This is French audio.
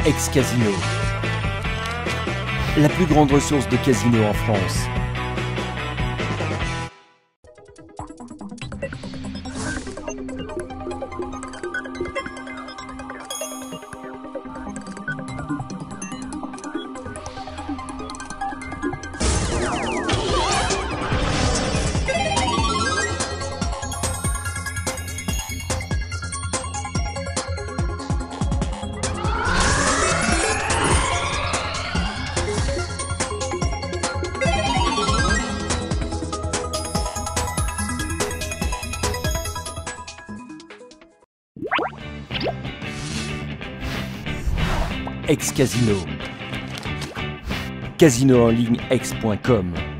HEX Casino, la plus grande ressource de casino en France. HEX Casino. Casino en ligne hex.com.